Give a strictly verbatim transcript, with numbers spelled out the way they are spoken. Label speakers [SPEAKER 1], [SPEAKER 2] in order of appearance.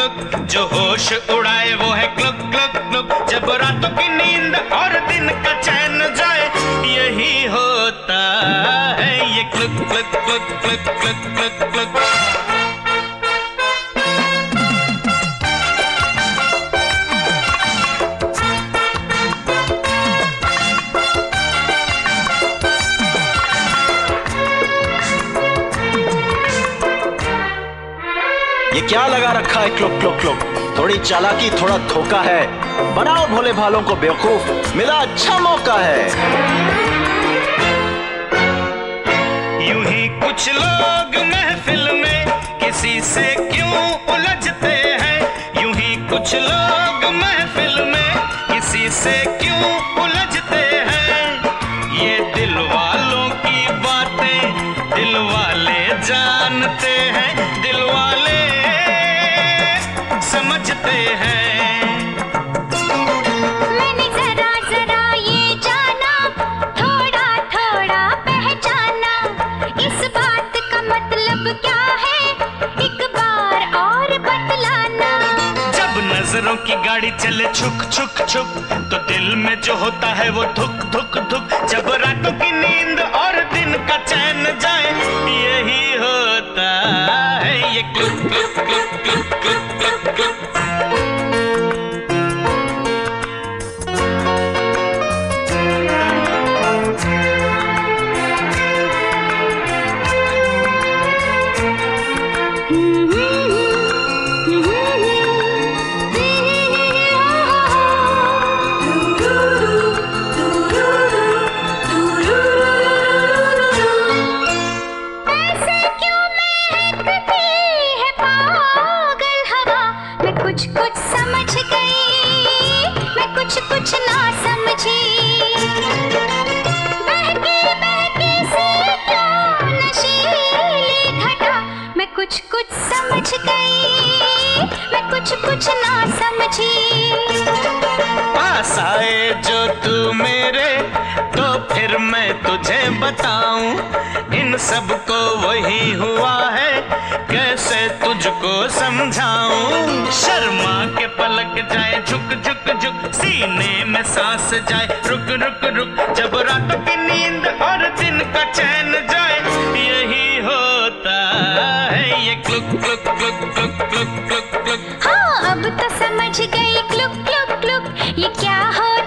[SPEAKER 1] क्लुक, जो होश उड़ाए वो है क्लुक क्लुक क्लुक। जब रातों की नींद और दिन का चैन जाए, यही होता है ये क्लुक क्लुक क्लुक क्लुक क्लुक क्लुक क्लुक।
[SPEAKER 2] ये क्या लगा रखा है क्लुक क्लुक क्लुक? थोड़ी चालाकी थोड़ा धोखा है, बनाओ भोले भालों को बेवकूफ, मिला अच्छा मौका है।
[SPEAKER 1] यूं ही कुछ लोग महफिल में किसी से क्यों उलझते हैं, यूं ही कुछ लोग महफिल में किसी से क्यों उलझते हैं। ये दिल वालों की बातें दिल वाले जानते हैं, दिल वाले समझते हैं।
[SPEAKER 3] मैंने जरा जरा ये जाना, थोड़ा थोड़ा पहचाना, इस बात का मतलब क्या है एक बार और बतलाना।
[SPEAKER 1] जब नजरों की गाड़ी चले छुक छुक छुक, तो दिल में जो होता है वो धुक धुक धुक। जब रातों की नींद और दिन का चैन जाए, यही होता है ये क्लुक क्लुक क्लुक क्लुक क्लुक क्लुक।
[SPEAKER 3] कुछ कुछ समझ गई, मैं कुछ कुछ ना समझी। बहकी बहकी सी क्यों नशीली घटा, मैं कुछ कुछ समझ गई, मैं कुछ कुछ ना समझी।
[SPEAKER 1] पास आए जो तू मेरे, तो फिर मैं तुझे बताऊं, इन सब को वही हुआ है, कैसे तुझको समझाऊं। शर्मा के पलक जाए झुक झुक झुक, सीने में सांस जाए रुक रुक रुक। जब रातों की नींद और दिन का चैन जाए, यही होता है ये क्लुक क्लुक क्लुक क्लुक क्लुक क्लुक क्लुक।
[SPEAKER 3] हाँ अब तो समझ गई क्लुक क्लुक क्लुक, ये क्या हो